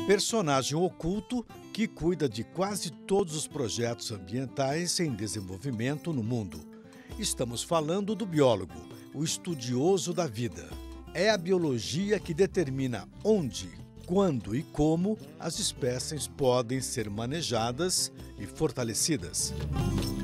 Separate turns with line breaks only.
personagem oculto que cuida de quase todos os projetos ambientais em desenvolvimento no mundo. Estamos falando do biólogo, o estudioso da vida. É a biologia que determina onde, quando e como as espécies podem ser manejadas e fortalecidas.